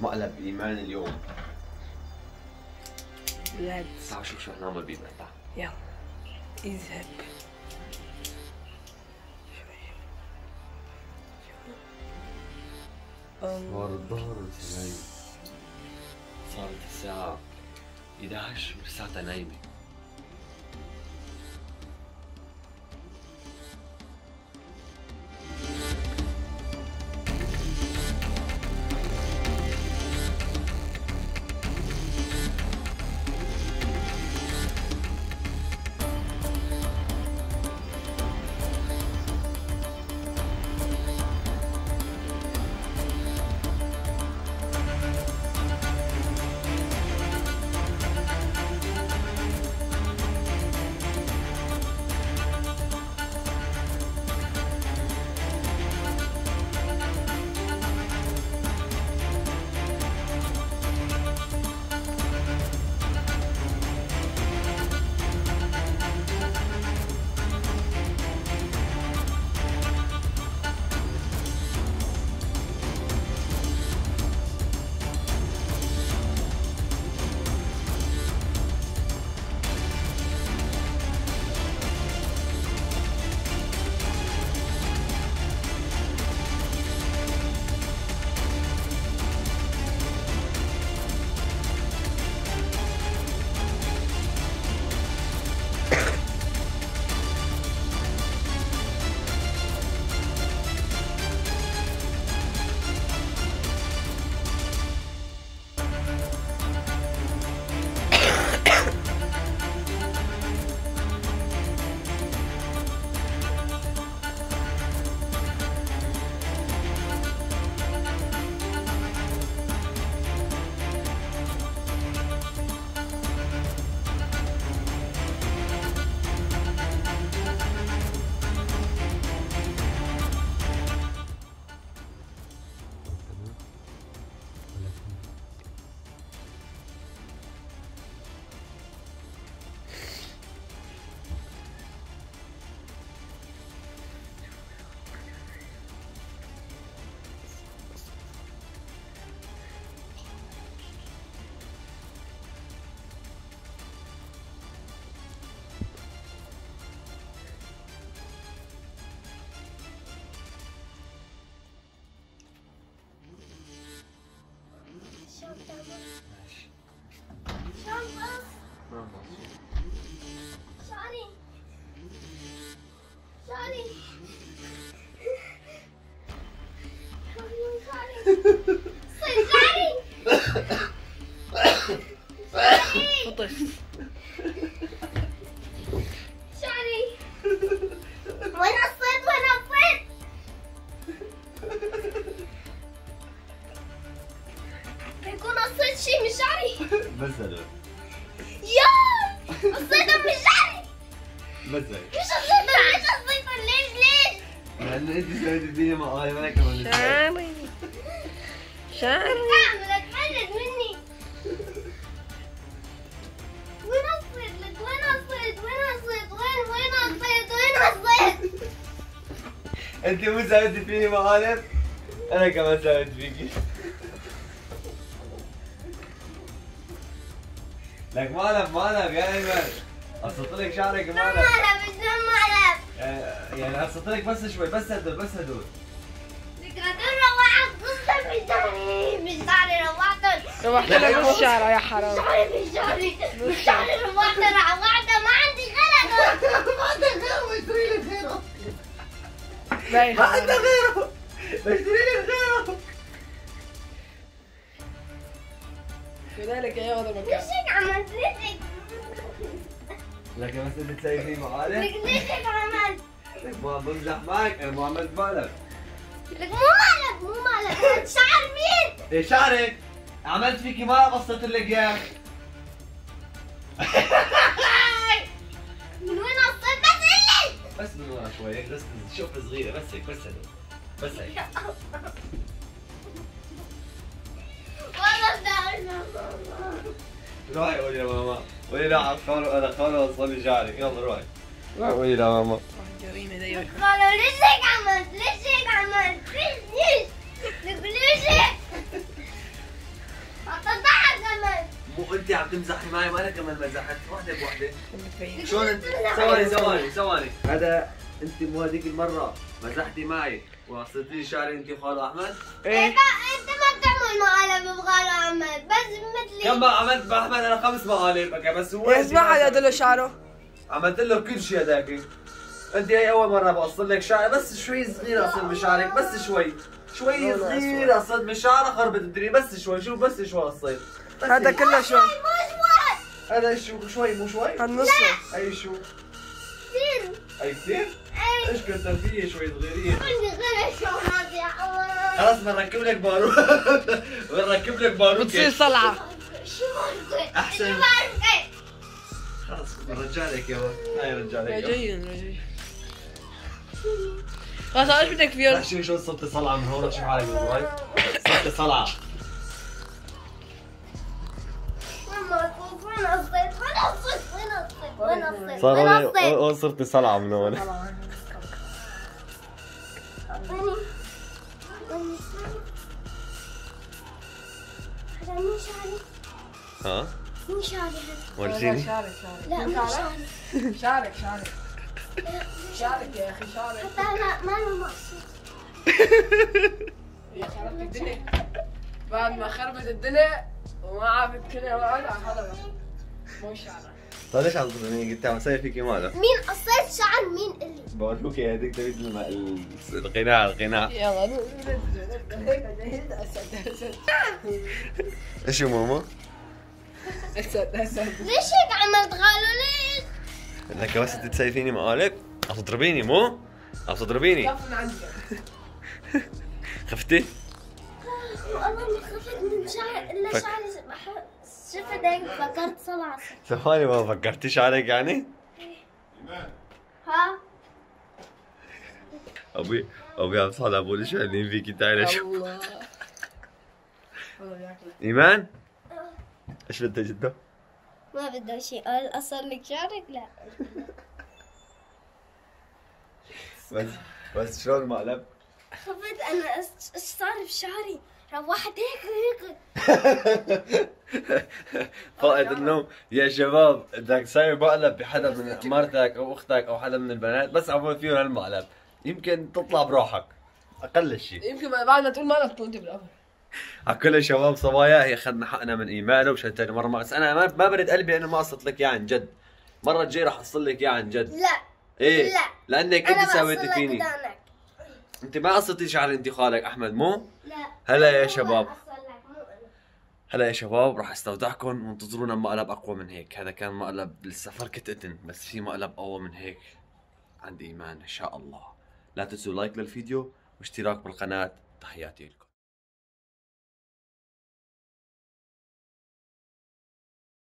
مقلب ايمان اليوم. تعال شوف شو رح نعمل بيتنا. يلا اذهب. صار الظهر سنايم. صارت الساعة 11 ولساتها نايمة. بزلوا يا قصيتها من شعري. بزل مش قصيتها ليش؟ لأنه أنت سويتي فيني مقالب أنا كمان شعري تعمل تحلد مني. وين قصيت لك؟ وين قصيت؟ أنت مو سويتي فيني مقالب أنا كمان سويت فيكي. لك مقلب يا ايمن. قصت لك شعرك مقلب. مقلب. يعني قصت لك بس شوي، بس هدول. ذكرتين روعت قصة في شعري روعتهم. روحت لك بالشارع يا حرام. شعري روعتها ما عندي غيرهم. ما عندك غيره بشتري لك غيره. بايخ ما عندك غيره بشتري لك غيره. كذلك يا هذا المكان. ليش هيك عملت؟ ليش هيك؟ لك بس انت تلاقي فيه مقالب. ليش هيك عملت؟ لك ما بمزح معك، انا ما عملت مقلب. لك مو مقلب هاد شعر مين؟ ايه شعرك؟ عملت فيكي مقلب قصت لك اياه. من وين قصيت؟ بس قلي. بس من ورا شوي هيك، بس شوف صغيرة بس هيك، بس هيك. والله بدي روحي قولي لماما، قولي لها على الخالة انا خالة وصل لي شعرك، يلا روحي. روحي قولي لماما. جريمة دي. قالوا ليش هيك عملت؟ ليش؟ لك ليش هيك؟ تمزحي معي ما انا كمان مزحت وحده بوحده. متبين. شلون انت؟ ثواني هذا انت مو هذيك المره مزحتي معي وصلتي لي شعري انت وخالو احمد؟ ايه انت ما بتعمل مقالب بغالي احمد بس مثلي. كم بقى عملت مع احمد انا 5 مقالب بس هو يا ما حدا له شعره. عملت له كل شيء هذاك. انت هي اول مره بقصر لك شعر بس شوي صغير اصل بشعرك بس شوي صغير قصد بشعر خربت الدنيا بس شوي شوف بس شوي قصيت. هذا كله شوي. هذا شو شوي مو شوي؟ هالنص. اي شو؟ كثير. اي كثير؟ ايش كتر فيه شوي صغيرين. عندي غير شغلات يا عمر. خلاص بنركب لك باروك. بنركب لك باروك بتصير صلعه. شو ماركت؟ أحسن. شو ماركت؟ خلاص بنرجع لك اياها. هاي رجع لك اياها. رجعين. خلاص ايش بدك فيه؟ رح شوف شلون صرت صلعه من هون شوف حالك من هون. صرت صلعه. صار هون صرت صلعه من هون. هذا مو شعري. ها؟ مو شعري هذا. ورجيني. شارك لا مو شعري. شارك يا اخي شارك. حتى لا ما له مقصود. يا خربت الدنيا. بعد ما خربت الدنيا وما عرفت كلها وقعد هذا مو شعره. طيب ليش عم تظني قلت عم سوي فيكي مالك؟ مين قصيت شعر مين اللي؟ بقولك يا هذيك تريد الغناء يلا ايش يا ماما؟ اسد ليش هيك عملت غالوا ليش؟ انك بس انت تسيفيني مقالب؟ عم تضربيني مو؟ عم تضربيني؟ كف من عندك. خفتي؟ والله ما خفت من شعر الا شعري شفت هيك فكرت صلعة. ثواني ما فكرتي شعرك يعني؟ ها؟ ابوي عم صار ابوي شو قاعدين فيكي تعالي شوف. الله ايمان؟ ايش بدك جده؟ ما بده شيء قال اقصر لك شعرك لا. بس شلون المقلب؟ خفت انا ايش صار بشعري؟ روحت هيك فائد النوم يا شباب بدك تسوي مقلب بحدا من مرتك او اختك او حدا من البنات بس عمول فيهم هالمقلب يمكن تطلع بروحك اقل شيء. يمكن بعد ما تقول ما لك انت بالاول. على كل الشباب صبايا هي اخذنا حقنا من ايمان ومشان ثاني مره بس انا ما برد قلبي انه ما قصت لك اياه عن جد. المره الجايه رح اصل لك اياه عن جد. لا ايه لا لانك انت سويتي فيني. قدامك. انت ما قصتي شعر انت خالك احمد مو؟ لا هلا يا هو شباب. أقصر لك، مو أنا. هلا يا شباب راح استودعكم وانتظرونا مقلب اقوى من هيك. هذا كان مقلب لسه فركة اذن بس في مقلب اقوى من هيك عند ايمان ان شاء الله. لا تنسوا لايك للفيديو واشتراك بالقناة. تحياتي لكم.